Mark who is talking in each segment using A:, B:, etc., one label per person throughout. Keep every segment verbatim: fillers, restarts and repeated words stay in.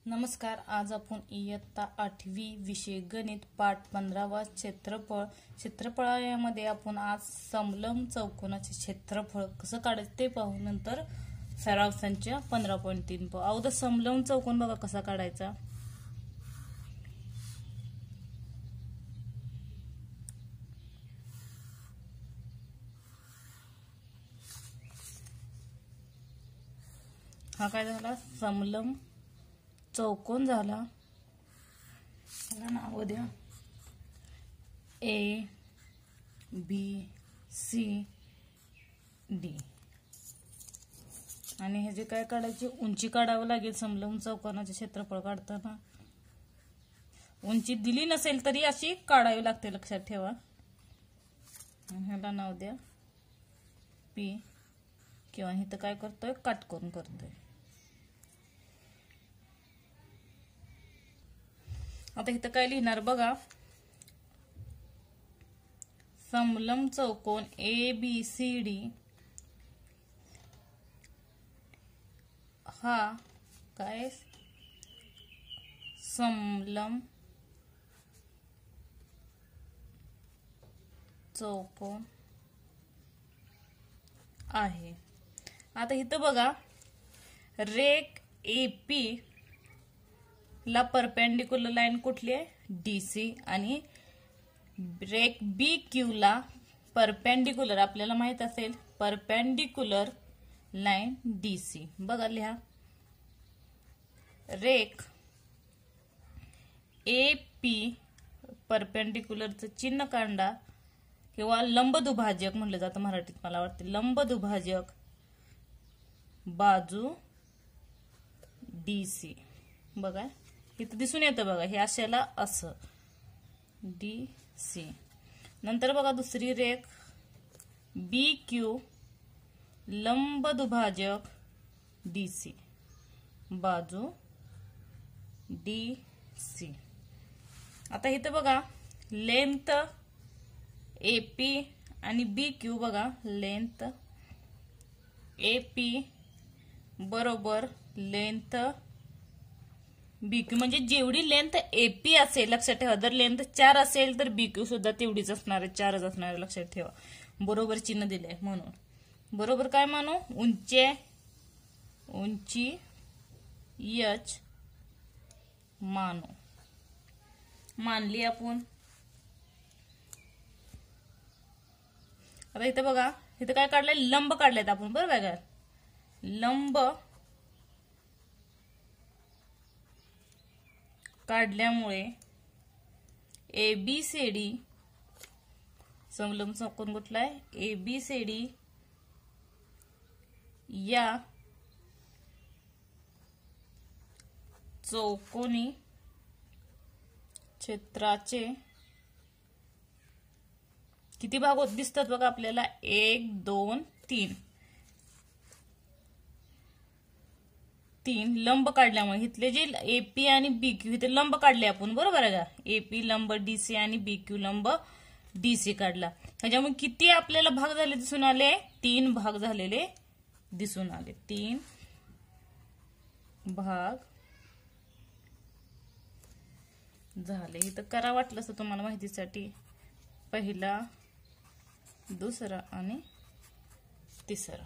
A: नमस्कार. आज आपण इयत्ता आठवी विषय गणित पाठ पंधरावा क्षेत्रफळ क्षेत्रफळामध्ये आपण आज समलंब चौकोनाचे क्षेत्रफळ कसं काढायचं ते पाहू. नंतर सराव संच पंधरा पॉइंट तीन पाहू. अगोदर समलंब चौकोन बघा कसा काढायचा. हा काय झाला, समलंब चौकोन झाला. याला नाव द्या ए बी सी डी. आणि हे जे काय काढायची उंची काढावं लागेल. समलंब चौकोनाचे क्षेत्रफळ काढताना उंची दिली नसेल तरी अशी काढावी लागते, लक्षात ठेवा. ह्याला नाव द्या पी, किंवा इथं काय करतोय काटकोन करतोय. आता इथं काय लिहिणार बघा. समलंब चौकोन ए बी सी डी हा काय समलंब चौकोन आहे. आता इथं बघा, रेख ए पी ला परपेंडिक्युलर लाईन कुठली आहे, डी सी. आणि रेख बी क्यू ला परपेंडिक्युलर आपल्याला माहित असेल परपेंडिक्युलर लाईन डी सी. बघा लिहा. रेख ए पी परपेंडिक्युलरचं चिन्ह काढा, किंवा लंबदुभाजक म्हणलं जातं मराठीत, मला वाटते लंबदुभाजक बाजू डी सी. बघा इथं दिसून येतं बघा, हे अशाला असं डी सी. नंतर बघा दुसरी रेख बी क्यू लंबदुभाजक डी सी बाजू डी सी. आता इथं बघा लेंथ ए पी आणि बी क्यू. बघा लेंथ ए पी बरोबर लेंथ बी क्यू, म्हणजे जेवढी लेंथ एपी असेल लक्षात ठेवा. जर लेंथ चार असेल तर बी क्यू सुद्धा तेवढीच असणार आहे, चारच असणार आहे, लक्षात ठेवा. बरोबर चिन्ह दिलंय म्हणून. बरोबर काय मानू, उंची उंची एच मानू. मानली आपण. आता इथं बघा, इथं काय काढलंय, लंब काढलेत आपण, बरोबर का. लंब काढल्यामुळे ए बी सी डी समलंब चौकोन कुठला आहे, ए बी सी डी या चौकोनी क्षेत्राचे किती भाग होत दिसतात बघा आपल्याला, एक दोन तीन तीन लंब काढल्यामुळे. इथले जे एपी आणि बी क्यू इथे लंब काढले आपण, बरोबर आहे का. एपी लंब डीसी आणि बी क्यू लंब डीसी काढला. ह्याच्यामुळे किती आपल्याला भाग झाले दिसून आले, तीन भाग झालेले दिसून आले. तीन भाग झाले. इथं करा वाटलं असं तुम्हाला माहितीसाठी, पहिला दुसरा आणि तिसरा.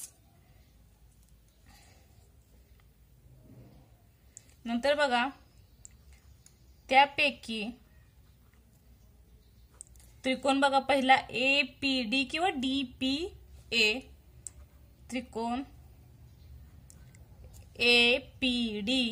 A: नंतर बघा, त्यापैकी त्रिकोण बघा, पहिला ए पी डी किंवा डी पी ए. त्रिकोण ए पी डी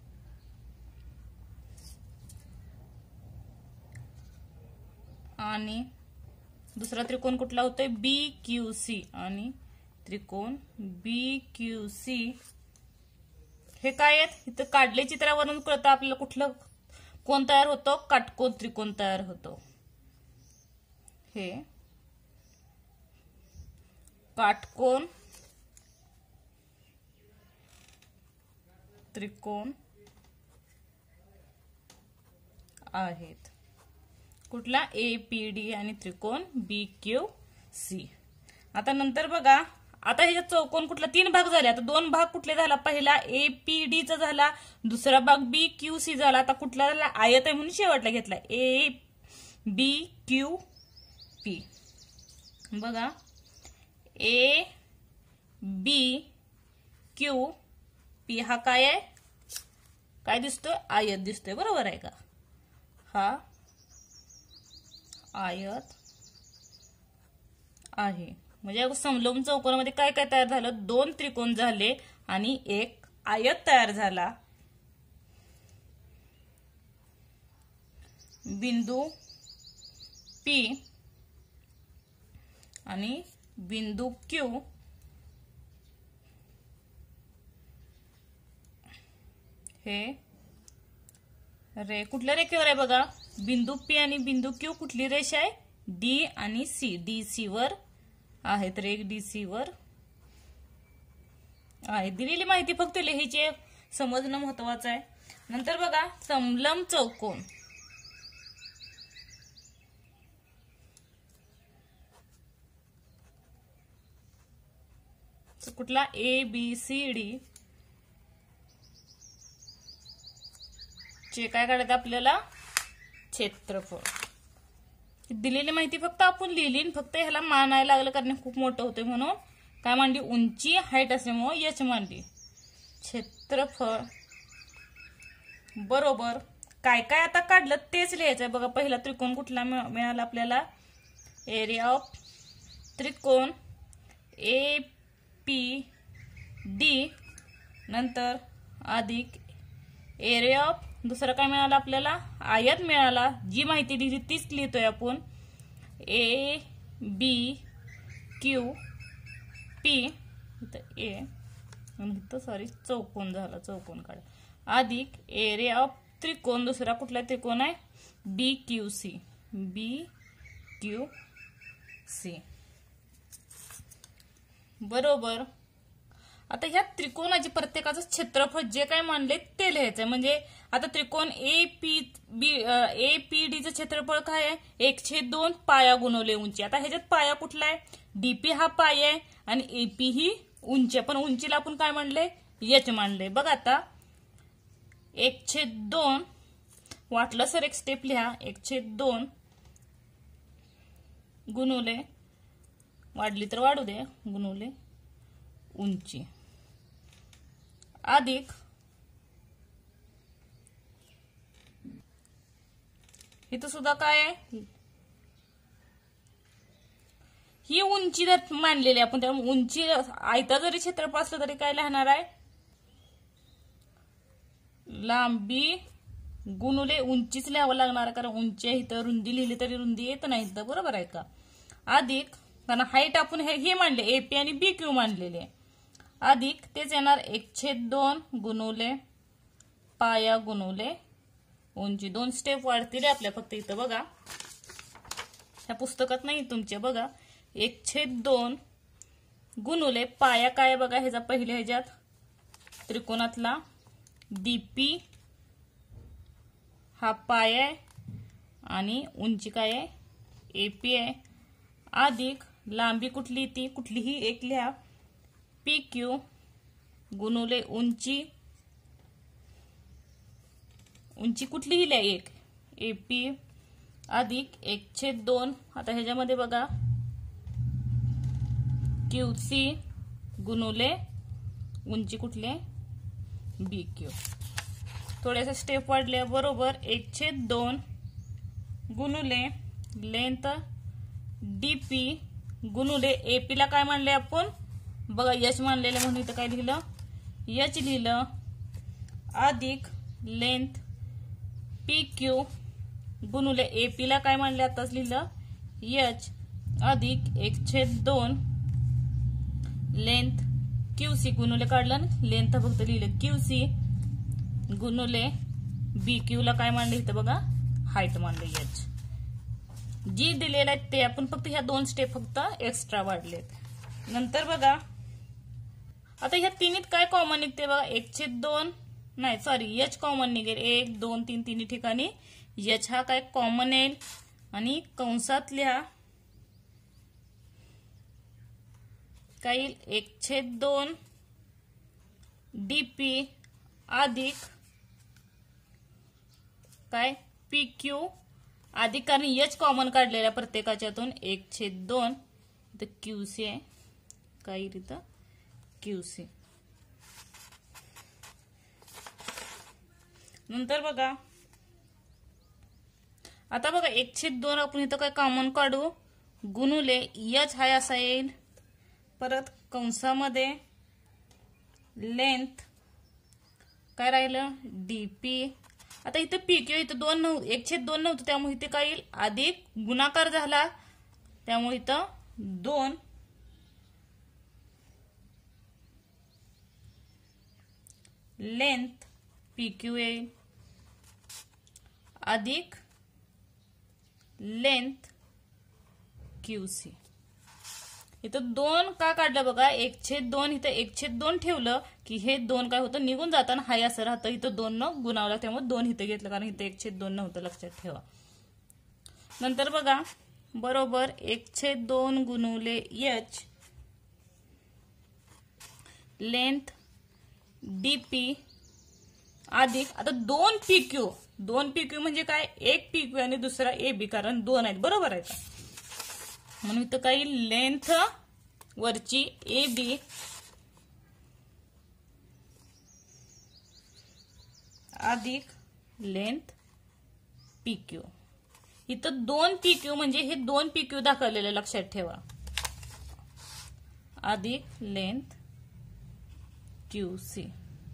A: आणि दुसरा त्रिकोण कुठला होतोय, बी क्यू सी. आणि त्रिकोण बी क्यू सी हे काय आहेत, इथं काढले चित्रावरून कळतं आपल्याला कुठलं कोण तयार होतो, काटकोन त्रिकोण तयार होतो. हे काटकोन त्रिकोण आहेत. कुठला, ए पी डी आणि त्रिकोण बी क्यू सी. आता नंतर बघा आता ह्याच्यात चौकोन कुठला, तीन भाग झाले. आता दोन भाग कुठले झाला, पहिला ए पी डी चा झाला, दुसरा भाग बी क्यू सी झाला. आता कुठला झाला, आयत आहे म्हणून शेवटला घेतला, ए बी क्यू पी. बघा ए बी क्यू पी हा काय आहे, काय दिसतोय, आयत दिसतोय, बरोबर आहे का. हा आयत आहे. म्हणजे समलंब चौकोनामध्ये काय काय तयार झालं, दोन त्रिकोण झाले आणि एक आयत तयार झाला. बिंदू पी आणि बिंदू क्यू हे रे कुठल्या रेखेवर आहे बघा, बिंदू पी आणि बिंदू क्यू कुठली रेषा आहे, डी आणि सी, डी सी वर आहे. तर एक डी सी वर आहे. दिलेली माहिती फक्त लिहायची, समजणं महत्वाचं आहे. नंतर बघा समलंब चौकोन, कुठला, ए बी सी डी चे काय काढायचं आपल्याला, क्षेत्रफळ. दिलेली माहिती फक्त आपण लिहिली, फक्त ह्याला मानायला लागलं कारण खूप मोठं होते म्हणून काय मांडली, उंची हाईट असल्यामुळे यच मांडली. क्षेत्रफळ बरोबर काय काय आता काढलं तेच लिहायचंय. बघा पहिला त्रिकोण कुठला मिळाला आपल्याला, एरिया ऑफ त्रिकोण ए पी डी, नंतर अधिक एरिया ऑफ, दुसरं काय मिळालं आपल्याला, आयत मिळाला. जी माहिती दिली तीच लिहितोय आपण, ए बी क्यू पी, इथं ए इथं सॉरी चौकोन झाला, चौकोन काढ, अधिक एरिया ऑफ त्रिकोण, दुसरा कुठला त्रिकोण आहे, B Q C, B Q C बरोबर. आता ह्या त्रिकोणाचे प्रत्येकाचं क्षेत्रफळ जे काय मानले ते लिहायचंय. म्हणजे आता त्रिकोण A P B A P D चं क्षेत्रफळ काय आहे, एक छेद दोन पाया गुणवले उंची. आता ह्याच्यात पाया कुठला आहे, डीपी हा पाया आहे आणि एपी ही उंची, पण उंचीला आपण काय मानले, एच मानले. बघा आता एक छेद दोन, वाटलं सर एक स्टेप लिहा, एक छेद दोन गुणवले, वाढली तर वाढू दे, गुणवले उंची, अधिक इथं सुद्धा काय आहे, ही उंची मानलेली आपण, त्यामुळे उंची आयता जरी क्षेत्रफळ असलं तरी काय लिहणार आहे, लांबी गुणुले उंचीच लिहावं लागणार, कारण उंची इथं रुंदी लिहिली तरी रुंदी येत नाही इथं, बरोबर आहे का. अधिक कारण हाईट आपण हे मांडले, एपी आणि बी क्यू मांडलेले, अधिक तेच येणार एक छेद दोन गुणुले पाया गुणुले उंची. दोन स्टेप वाढतील आपल्या फक्त इथं बघा, ह्या पुस्तकात नाही तुमच्या, बघा एक छेद दोन गुणुले पाया काय बघा, ह्याचा पहिल्या ह्याच्यात त्रिकोणातला डीपी हा पाया आहे आणि उंची काय आहे, एपी आहे, अधिक लांबी कुठली ती कुठलीही एक लिहा, पी क्यू गुणुले उंची, उंची कुठलीही लिहा एक, एपी अधिक एक छेद दोन. आता ह्याच्यामध्ये बघा क्यू सी गुणुले उंची कुठले, बी क्यू. थोडेसे स्टेप वाढले, बरोबर एक छेद दोन गुणुले लेंथ डीपी गुणुले एपी ला काय मानले आपण, बघा यच मानलेलं म्हणून इथं काय लिहिलं, यच लिहिलं, अधिक लेंथ पी क्यू गुणुले एपी ला काय मानले आताच लिहिलं, यच, अधिक एक छेद दोन लेंथ क्यू सी गुणुले काढलं, लेंथ फक्त लिहिलं क्यू सी गुणुले बी क्यू ला काय मानले इथं बघा, हाईट मानले यच. जी दिलेलं आहे ते आपण फक्त ह्या दोन स्टेप फक्त एक्स्ट्रा वाढलेत. नंतर बघा आता ह्या तिन्हीत काय कॉमन निघते बघा, एक छेद दोन नाही सॉरी एच कॉमन निघेल, एक दोन तीन तिन्ही ठिकाणी एच हा काय कॉमन येईल आणि कंसात लिहा काय येईल एक छेद दोन डी पी अधिक काय पी क्यू अधिक, कारण एच कॉमन काढलेल्या प्रत्येकाच्यातून एक छेद दोन तर क्यू सी आहे, काय येईल इथं क्यू सी. नंतर बघा आता बघा एक छेद दोन आपण इथं काय कॉमन काढू, गुणुले एच हाय असा येईल, परत कंसामध्ये लेंथ काय राहिलं डीपी. आता इथं पी क्यू इथं दोन नव्हतं, एक छेद दोन नव्हतं, त्यामुळे इथे काय येईल अधिक गुणाकार झाला, त्यामुळे इथं दोन लेंथ पी क्यू येईल अधिक लेंथ क्यू सी. इथं दोन का काढलं बघा, एक छेद दोन इथं एक छेद दोन ठेवलं की हे दोन काय होतं निघून जाताना हाय असं राहतं, इथं दोन न गुणावलं त्यामुळे दोन इथं घेतलं, कारण इथं एक छेद दोन नव्हतं, लक्षात ठेवा. नंतर बघा बरोबर एक छेद दोन गुणुले एच लेंथ डीपी अधिक आता दोन पी क्यू, दोन पी क्यू म्हणजे काय एक पी क्यू आणि दुसरा ए बी, कारण दोन आहेत बरोबर आहे का, म्हणून इथं काही लेंथ वरची ए बी अधिक लेंथ पी क्यू. इथं दोन पी क्यू म्हणजे हे दोन पी क्यू दाखवलेले लक्षात ठेवा, अधिक लेंथ क्यू सी.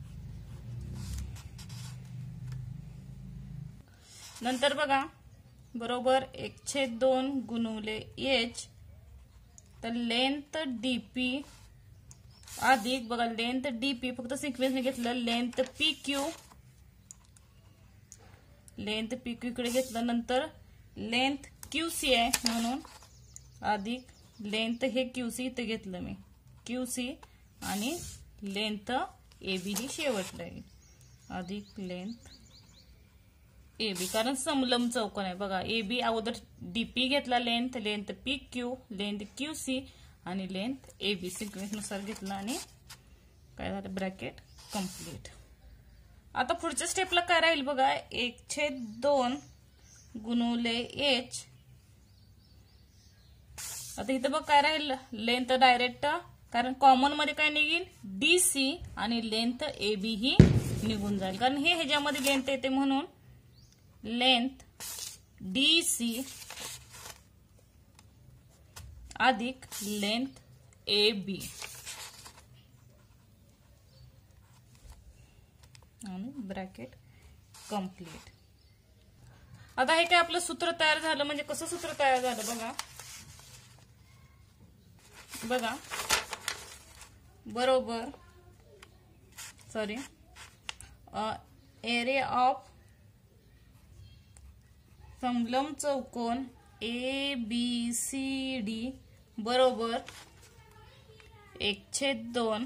A: नंतर बघा बरोबर एक छेद दोन गुणुले एच तर लेंथ डीपी अधिक बघा लेंथ डीपी फक्त सिक्वेन्सने घेतलं, length P Q length P Q इकडे घेतलं, नंतर लेंथ क्यू सी आहे म्हणून अधिक लेंथ हे क्यू सी इथे घेतलं मी क्यू सी आणि लेंथ ए बी ही शेवटला येईल अधिक लेंथ ए बी, कारण समलंब चौकोन आहे बघा. ए बी अगोदर डीपी घेतला length, length P Q, length Q C आणि लेंथ ए बी सिक्वेन्स नुसार घेतला आणि काय झालं ब्रॅकेट कंप्लीट. आता पुढच्या स्टेपला काय राहील बघा, एक छेद दोन गुणुले एच. आता इथं बघ काय राहील लेंथ डायरेक्ट, कारण कॉमन मध्ये काय निघेल डी सी आणि लेंथ ए बी ही निघून जाईल, कारण हे ह्याच्यामध्ये लेंथ येते म्हणून लेंथ डी सी अधिक लेंथ ए बी आणि ब्रॅकेट कंप्लीट. आता हे काय आपलं सूत्र तयार झालं, म्हणजे कसं सूत्र तयार झालं बघा बघा बरोबर सॉरी एरिया ऑफ समलंब चौकोन ए बी सी डी बरोबर एक छेद दोन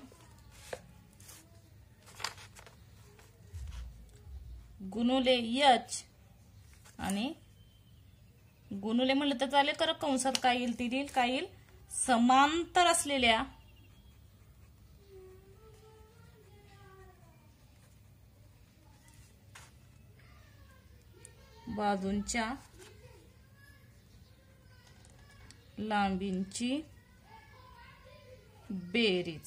A: गुणुले एच आणि गुणुले म्हणलं तर चालेल, कारण कंसात काय येईल ती येईल काय येईल समांतर असलेल्या बाजूंच्या लांबींची बेरीज.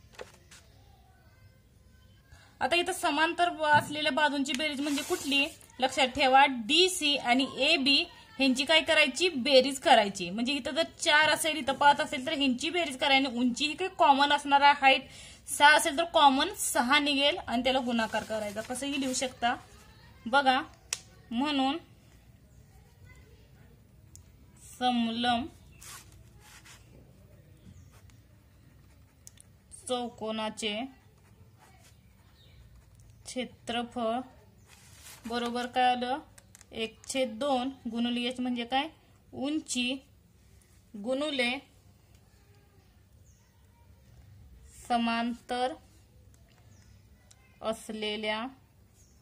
A: आता इथं समांतर असलेल्या बाजूंची बेरीज म्हणजे कुठली लक्षात ठेवा, डी सी आणि ए बी ह्यांची काय करायची बेरीज करायची. म्हणजे इथं जर चार असेल इथं पाच असेल तर ह्यांची बेरीज करायची. उंची ही काही कॉमन असणार आहे, हाईट सहा असेल तर कॉमन सहा निघेल आणि त्याला गुणाकार करायचा. कसंही लिहू शकता बघा, म्हणून समलंब चौकोनाचे क्षेत्रफळ बरोबर काय आलं एक छेद दोन गुणुले एच म्हणजे काय उंची गुणुले समांतर असलेल्या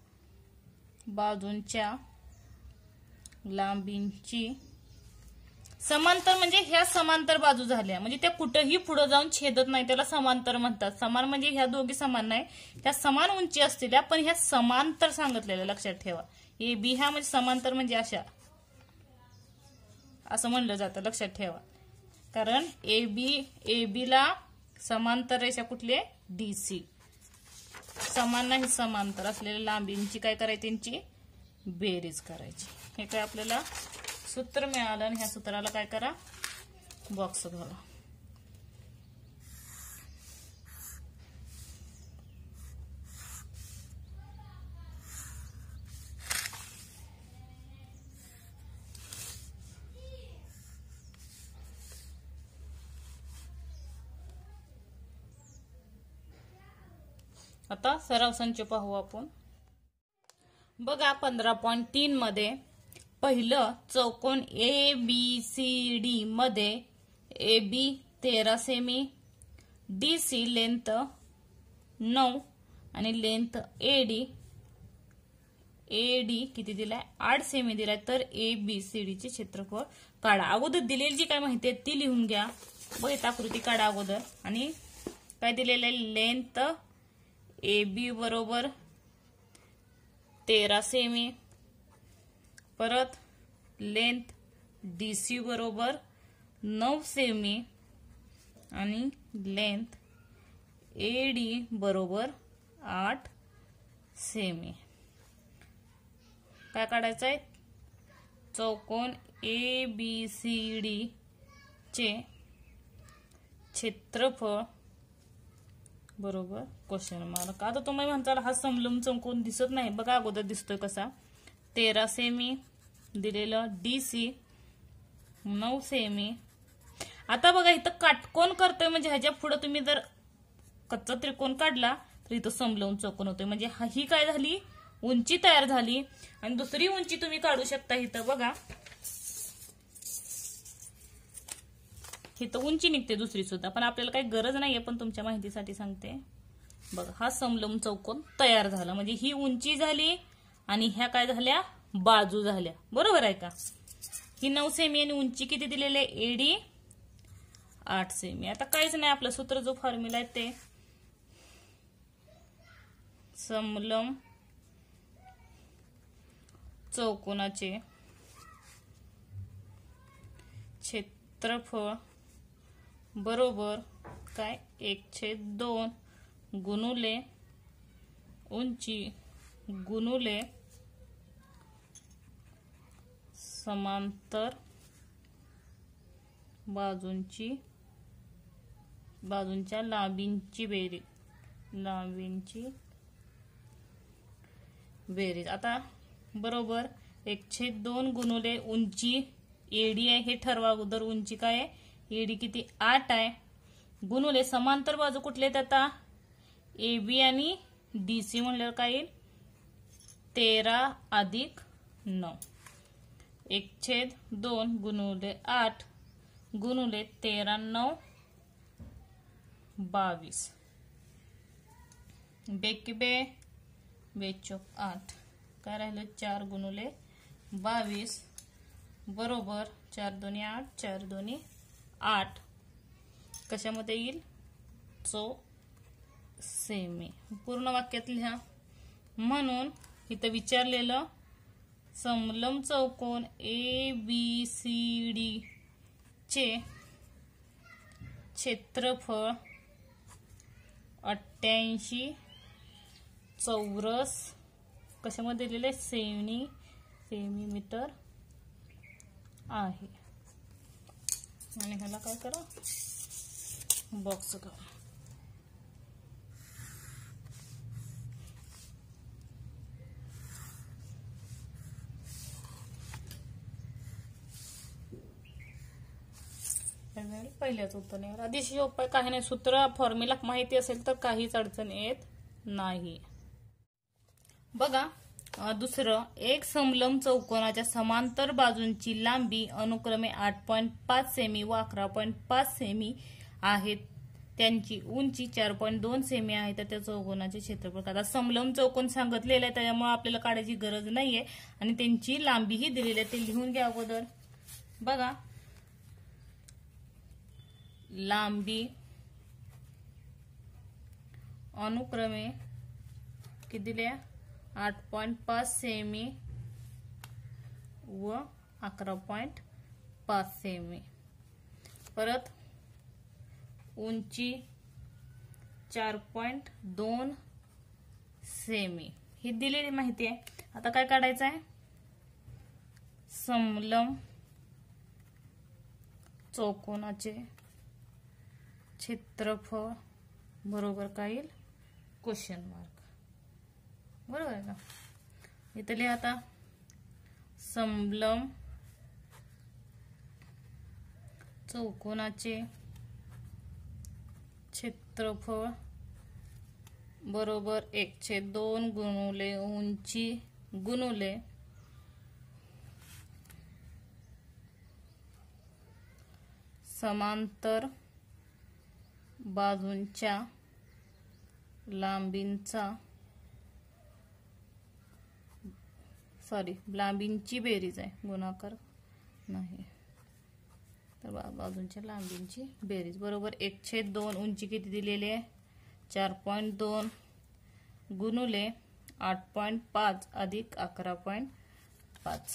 A: बाजूंच्या लांबींची समांतर म्हणजे ह्या समांतर बाजू झाल्या, म्हणजे त्या कुठेही पुढे जाऊन छेदत नाही, त्याला समांतर म्हणतात. समान म्हणजे ह्या दोघी समान नाही, त्या समान उंची असलेल्या पण ह्या समांतर सांगितलेल्या, लक्षात ठेवा. ए बी ह्या म्हणजे समांतर म्हणजे अशा असं म्हणलं जातं, लक्षात ठेवा. कारण ए बी ए बी ला समांतर रेषा कुठली आहे? D C. समान नाही, समांतर असलेल्या लांबींची काय करायची? त्यांची बेरीज करायची. हे काय आपल्याला सूत्र मिळालं आणि ह्या सूत्राला काय करा? बॉक्स घाला. आता सराव संच पाहू आपण. बघा पंधरा पॉइंट तीन मध्ये पहिलं चौकोन ए बी सी डी मध्ये ए बी तेरा सेमी, डी सी लेंथ नऊ आणि length A D A D किती दिलाय? आठ सेमी दिलाय. तर ए बी सी डी चे क्षेत्रफळ काढा. अगोदर दिलेली जी काय माहिती आहे ती लिहून घ्या. बघ आकृती काढा अगोदर. आणि काय दिलेलं आहे? लेंथ ए बी बरोबर तेरा सेमी, परत लेंथ डी सी बरोबर नऊ सेमी आणि लेंथ ए डी बरोबर आठ सेमी. काय काढायचं आहे? चौकोन ए बी सी डी चे क्षेत्रफळ बरोबर क्वेश्चन मार्क. आता तुम्ही म्हणताल हा समलंब चौकोन दिसत नाही. बघा अगोदर दिसतोय कसा? तेरा सेमी दिलेलं, डी सी नऊ सेमी. आता बघा इथं काटकोन करतोय म्हणजे ह्याच्या पुढे तुम्ही जर कच्चा त्रिकोण काढला तर इथं समलंब चौकोन होतोय. म्हणजे ही काय झाली? उंची तयार झाली. आणि दुसरी उंची तुम्ही काढू शकता इथं. बघा इथं उंची निघते दुसरी सुद्धा, पण आपल्याला काही गरज नाहीये, पण तुमच्या माहितीसाठी सांगते. बघा हा समलंब चौकोन तयार झाला. म्हणजे ही उंची झाली आणि ह्या काय झाल्या? बाजू झाल्या. बरोबर आहे का? ही नऊ सेमी आणि उंची किती दिलेले? एडी आठ सेमी. आता काहीच नाही, आपलं सूत्र जो फॉर्म्युला आहे ते समलंब चौकोनाचे क्षेत्रफळ बरोबर काय? एक छेद दोन गुणुले उंची गुणुले समांतर बाजूंची बाजूंच्या लांबींची बेरीज लांबींची बेरीज. आता बरोबर एक छेद दोन गुणुले उंची एडी आहे हे ठरवा अगोदर. उंची काय आहे? एडी किती? आठ आहे. गुणुले समांतर बाजू कुठले आहेत आता? ए बी आणि डी सी म्हणल्यावर काय येईल? तेरा अधिक नऊ. एक छेद दोन गुणुले आठ गुणुले तेरा नऊ बावीस. बेकी बे बेचोक आठ. काय राहिलं? चार गुणुले बावीस बरोबर चार दोन्ही आठ, चार दोन्ही आठ. कशामध्ये येईल? चौ सेमी. पूर्ण वाक्यात लिहा. म्हणून इथं विचारलेलं समलंब चौकोन ए बी सी डी चे क्षेत्रफळ अठ्ठ्याऐंशी चौरस कशामध्ये दिलेले? सेमी सेमीमीटर आहे. आणि ह्याला काय करा? बॉक्स करा. पहिल्याच उत्तर. आधीशी उपाय काही नाही. सूत्र फॉर्म्युला माहिती असेल तर काहीच अडचण येत नाही. बघा दुसरं, एक समलंब चौकोनाच्या समांतर बाजूंची लांबी अनुक्रमे आठ पॉइंट पाच सेमी व अकरा पॉइंट पाच सेमी आहेत. त्यांची उंची चार पॉइंट दोन सेमी आहे. तर त्या चौकोनाचे क्षेत्रफळ काढा. समलंब चौकोन सांगितलेलं आहे त्यामुळे आपल्याला काढायची गरज नाहीये. आणि त्यांची लांबीही दिलेली आहे, ते लिहून घ्या अगोदर. बघा लांबी अनुक्रमे किती दिल्या आठ पॉइंट पाच सेमी व अकरा पॉइंट पाच सेमी. परत उंची चार पॉइंट दोन सेमी ही दिलेली माहिती आहे. आता काय काढायचं आहे, समलंब चौकोनाचे क्षेत्रफळ बरोबर काय येईल क्वेश्चन मार्क. बरोबर आहे का. इथे लिहा आता समलंब चौकोनाचे क्षेत्रफळ बरोबर एक छेद दोन गुणुले उंची गुणुले समांतर बाजूंच्या लांबींचा सॉरी लांबींची बेरीज आहे, गुणाकार नाही. तर बाजूंच्या लांबींची बेरीज बरोबर एक छेद दोन उंची किती दिलेली आहे चार पॉइंट दोन गुणुले आठ पॉइंट पाच अधिक अकरा पॉइंट पाच.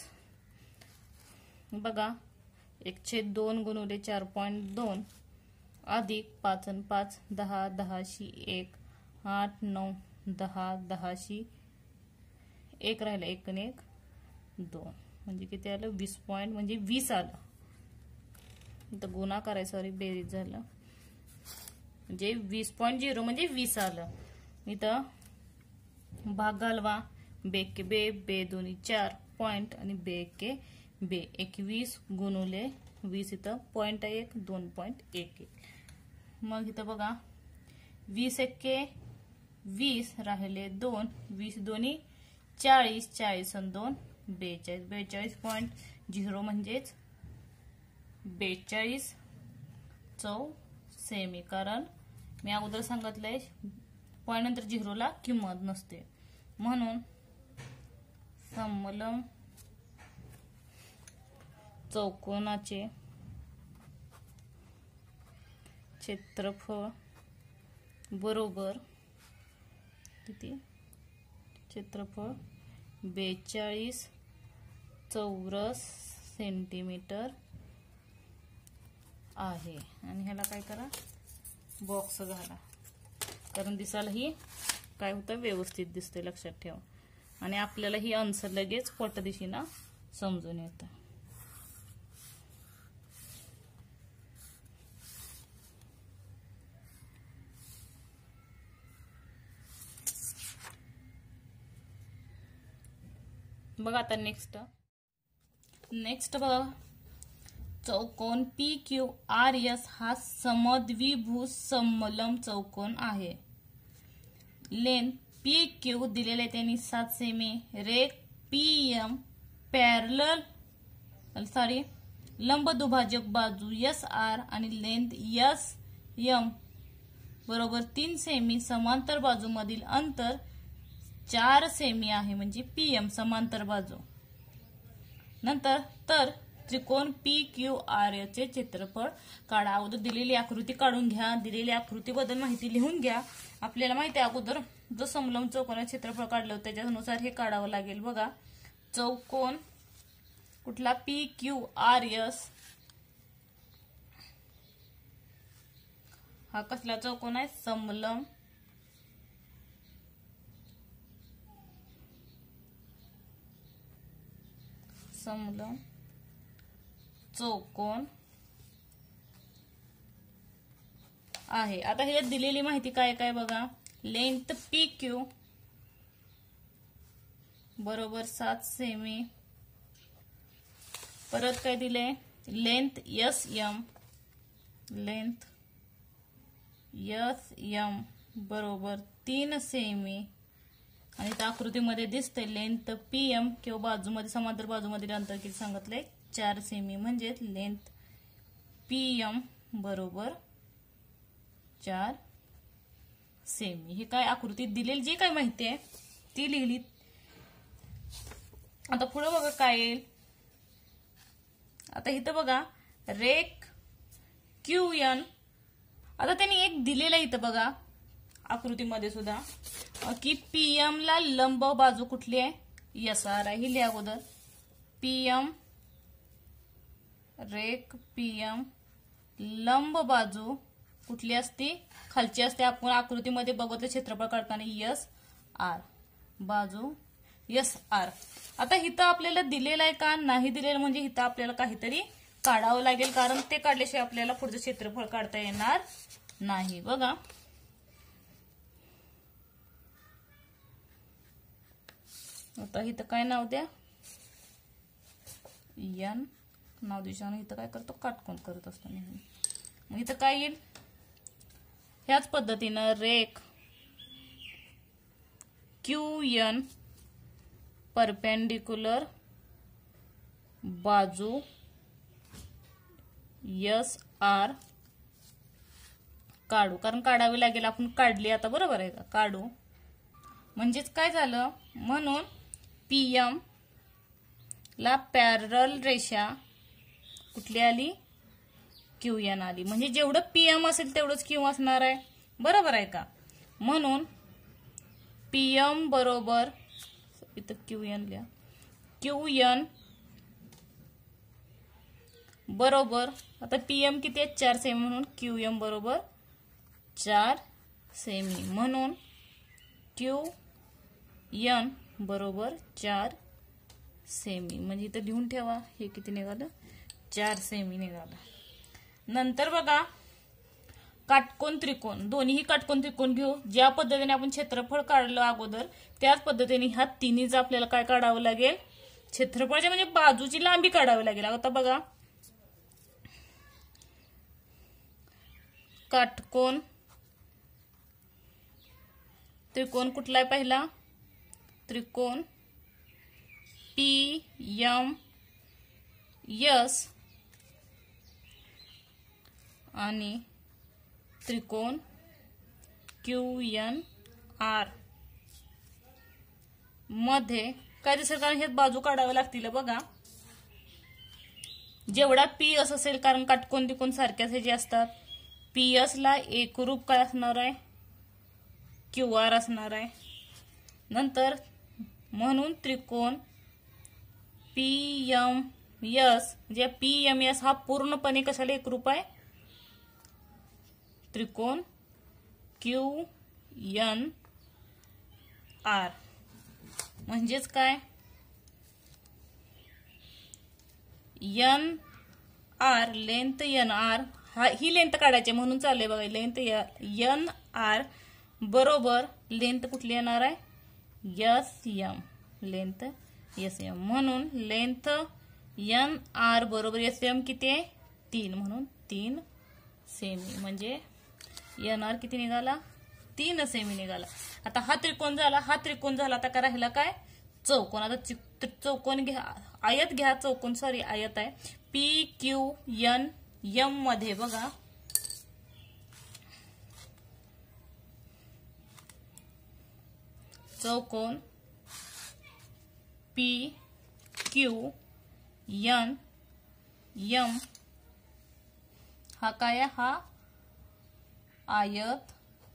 A: बघा एक छेद दोन गुणुले चार पॉइंट दोन अधिक पाच आणि पाच दहा दहाशी एक आठ नऊ दहा दहाशी एक राहिला एक आणि एक दोन म्हणजे किती आलं वीस पॉइंट म्हणजे वीस आलं. इथं गुणाकार आहे सॉरी बेरीज झालं म्हणजे वीस पॉइंट झिरो म्हणजे वीस आलं. इथं भाग घालवा बेके बे बे दोन्ही चार पॉइंट आणि बेके बे एकवीस गुणुले वीस इथं पॉइंट एक दोन पॉइंट एक एक. मग इथं बघा वीस एक्के वीस राहिले दोन वीस दोन्ही चाळीस चाळीस आणि दोन बेचाळीस बेचाळीस पॉइंट झिरो म्हणजेच बेचाळीस चौ सेमी. कारण मी अगोदर सांगितलंय पॉइंट नंतर झिरोला किंमत नसते म्हणून समलंब चौकोनाचे क्षेत्रफळ बरोबर किती क्षेत्रफळ बेचाळीस चौरस सेंटीमीटर आहे. आणि ह्याला काय करा बॉक्स घाला कारण दिसायला ही काय होतं व्यवस्थित दिसते लक्षात ठेवा. आणि आपल्याला ही आन्सर लगेच पटदिशीनं समजून येतं. बघा आता नेक्स्ट नेक्स्ट बघा चौकोन पी क्यू आर एस हा समद्विभुज समलंब चौकोन आहे. लेंथ पी क्यू दिलेले आहे त्यांनी सात सेमी. रेख पी एम पॅरलल सॉरी लंब दुभाजक बाजू एस आर आणि लेंथ एस एम बरोबर तीन सेमी. समांतर बाजूमधील अंतर चार सेमी आहे म्हणजे पी एम समांतर बाजू. नंतर तर त्रिकोण पी क्यू आर चे क्षेत्रफळ काढा. अगोदर दिलेली आकृती काढून घ्या. दिलेली आकृतीबद्दल माहिती लिहून घ्या. आपल्याला माहिती आहे अगोदर जो समलंब चौकोनाचे क्षेत्रफळ काढलं होतं त्याच्यानुसार हे काढावं लागेल. बघा चौकोन कुठला पी क्यू आर एस हा कसला चौकोन आहे समलंब समलंब चौकोन आहे. आता ह्याच्यात दिलेली माहिती काय काय बघा. लेंथ पी क्यू बरोबर सात सेमी. परत काय दिले length S M length S M बरोबर तीन सेमी. आणि त्या आकृतीमध्ये दिसते लेंथ पी एम किंवा बाजूमध्ये समांतर बाजूमध्ये अंतर किती सांगितलंय चार सेमी म्हणजे लेंथ पी एम बरोबर चार सेमी. ही काय आकृतीत दिलेली जी काय माहिती आहे ती लिहिली. आता पुढे बघा काय येईल. आता इथं बघा रेख क्यू एन आता त्यांनी एक दिलेलं इथं बघा आकृतीमध्ये सुद्धा की पीएम ला लंब बाजू कुठली आहे, एस आर आहे. ही लिहा अगोदर. पीएम रेख पीएम लंब बाजू कुठली असते, खालची असते. आपण आकृतीमध्ये बघतो क्षेत्रफळ काढताना एस आर बाजू एस आर. आता इथं आपल्याला दिलेलं आहे का नाही दिलेलं, म्हणजे इथं आपल्याला काहीतरी काढावं लागेल, कारण ते काढल्याशिवाय आपल्याला पुढचं क्षेत्रफळ काढता येणार नाही. बघा आता इथं काय नाव द्या, एन नाव दिशाने इथं काय करतो, काटकोन करत असतो नेहमी. मग इथं काय येईल, ह्याच पद्धतीनं रेख क्यू एन परपेंडिक्युलर बाजू एस आर काढू, कारण काढावी लागेल. आपण काढली आता, बरोबर आहे का, काढू. म्हणजेच काय झालं, म्हणून पीएम ला पॅरल रेषा कुठली आली, क्यू एन आली. म्हणजे जेवढं पीएम असेल तेवढंच क्यू असणार आहे, बरोबर आहे का. म्हणून पीएम बरोबर इथं क्यू एन लिहा, क्यू एन बरोबर आता पीएम किती आहे, चार सेमी, म्हणून क्यू एम बरोबर चार सेमी. म्हणून क्यू एन बरोबर चार सेमी. म्हणजे इथं लिहून ठेवा, हे किती निघालं, चार सेमी निघालं. नंतर बघा काटकोन त्रिकोण, दोन्हीही काटकोन त्रिकोण घेऊ. ज्या पद्धतीने आपण क्षेत्रफळ काढलं अगोदर त्याच पद्धतीने ह्या तिन्हीच आपल्याला काय काढावं लागेल, क्षेत्रफळाच्या म्हणजे बाजूची लांबी काढावी लागेल. आता बघा काटकोन त्रिकोण कुठला आहे, पहिला त्रिकोण पी एम एस आणि त्रिकोण क्यू एन आर मध्ये काय दिसेल, कारण हे बाजू काढाव्या लागतील. बघा जेवढा पी एस असेल, कारण काटकोन त्रिकोण सारख्याच हे जे असतात, पी एस ला एकरूप काय असणार आहे, क्यू आर असणार आहे. नंतर म्हणून त्रिकोण पी एम एस, म्हणजे पी एम एस हा पूर्णपणे कशाला एकरूप आहे, त्रिकोण क्यू एन आर. म्हणजेच काय, N R length N R हा ही लेंथ काढायची, म्हणून चाललंय बघा, लेंथ एन आर बरोबर लेंथ कुठली येणार आहे, S M, length S M. म्हणून लेंथ एन आर बरोबर एस एम किती आहे, तीन, म्हणून तीन सेमी. म्हणजे एन आर किती निघाला, तीन सेमी निघाला. आता हा त्रिकोण झाला, हा त्रिकोण झाला. आता काय राहिला, काय चौकोन. आता चौकोन घ्या, आयत घ्या, चौकोन सॉरी आयत आहे. पी क्यू एन एम मध्ये बघा चौकोन पी क्यू एन एम हा काय, हा आयत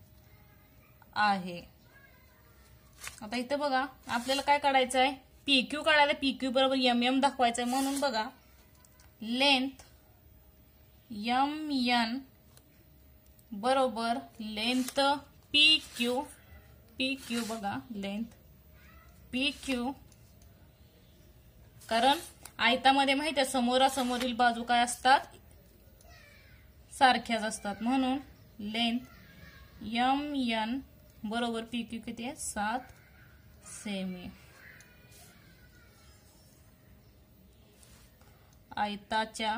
A: आहे. आता इथे बघा आपल्याला काय काढायचं आहे, पी क्यू काढायला, पी क्यू बरोबर एम एम दाखवायचं आहे. म्हणून बघा लेंथ एम एन बरोबर length P Q, P Q बघा लेंथ पी क्यू, कारण आयतामध्ये माहिती आहे समोरासमोरील बाजू काय असतात, सारख्याच असतात. म्हणून लेंथ एम एन बरोबर पी क्यू किती आहे, सात सेमी. आयताच्या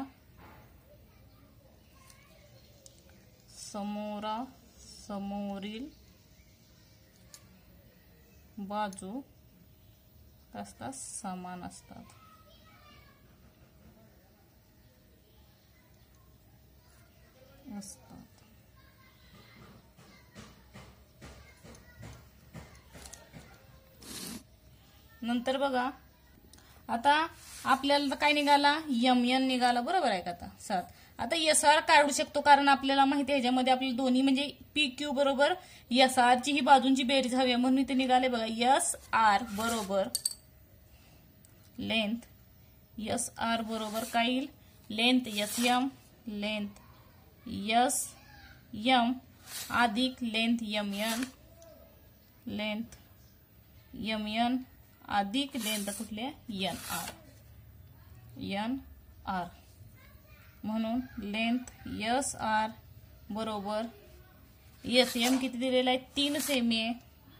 A: समोरा समोरील बाजू असतात, समान असतात. असतात नंतर बघा आता आपल्याला काय निघाला, एम एन निघाला, बरोबर आहे का. आता सात. आता एस आर काढू शकतो कारण आपल्याला माहिती आहे ह्याच्यामध्ये आपल्याला दोन्ही म्हणजे पी क्यू बरोबर एस आर ची ही बाजूंची बेरीज हवी म्हणून इथे निघाले बघा एस आर बरोबर लेंथ एस आर बरोबर काय येईल length S M length S M अधिक length M N length M N अधिक लेंथ कुठले एन आर एन आर म्हणून लेंथ एस आर बरोबर एस एम किती दिलेला आहे तीन सेमी आहे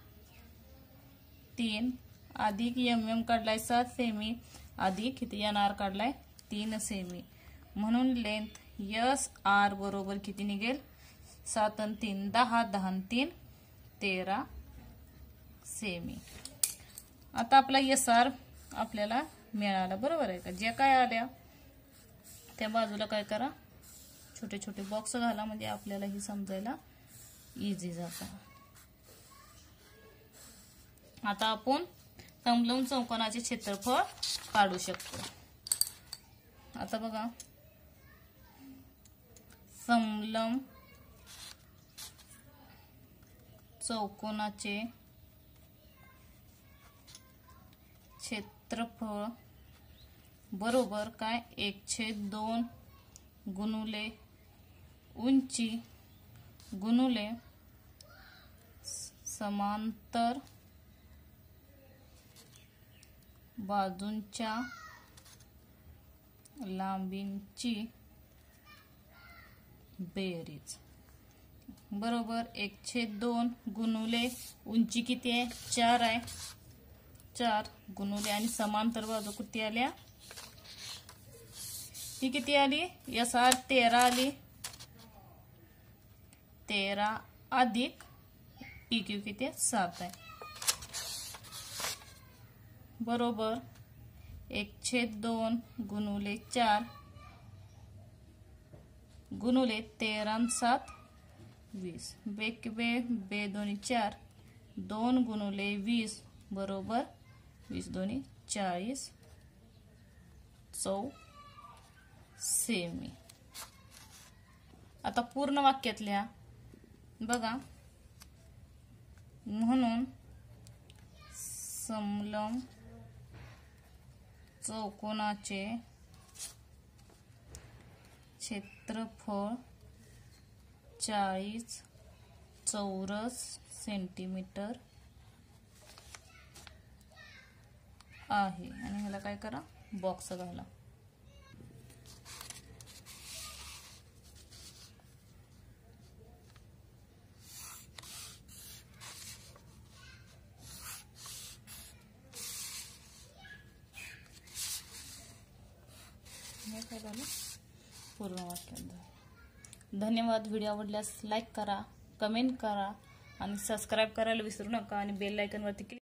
A: तीन अधिक एम एम काढलाय सात सेमी अधिक किती एन आर काढलाय तीन सेमी म्हणून लेंथ एस आर बरोबर किती निघेल सात आणि तीन दहा दहा आणि तीन तेरा सेमी. आता आपला एस आर आपल्याला मिळाला बरोबर आहे का. जे काय आल्या त्या बाजूला काय करा छोटे छोटे बॉक्स घाला म्हणजे आपल्याला ही समजायला इझी जातं. आता आपण समलंब चौकोनाचे क्षेत्रफळ काढू शकतो. आता बघा समलंब चौकोनाचे क्षेत्रफळ बरोबर काय एक छेद दोन गुणुले उंची गुणुले समांतर बाजूंच्या लांबींची बेरीज बरोबर एक छेद दोन गुणुले उंची किती आहे चार आहे चार गुणुले आणि समांतर बाजू किती आल्या ही किती आली एस आर तेरा आली तेरा अधिक पी क्यू किती सात आहे बरोबर एक छेद दोन गुणुले चार गुणुले तेरा सात वीस बे बे बे दोन्ही चार दोन गुणुले वीस बरोबर वीस दोन्ही चाळीस चौ सेमी. आता पूर्ण वाक्यातल्या बघा म्हणून समलंब चौकोनाचे क्षेत्रफळ चाळीस चौरस सेंटीमीटर आहे आणि ह्याला काय करा बॉक्स घाला. हे काय झालं पूर्ण वाक्यात झालं. धन्यवाद. व्हिडिओ आवडल्यास लाईक करा कमेंट करा आणि सबस्क्राईब करायला विसरू नका आणि बेल आयकॉन वरती क्लिक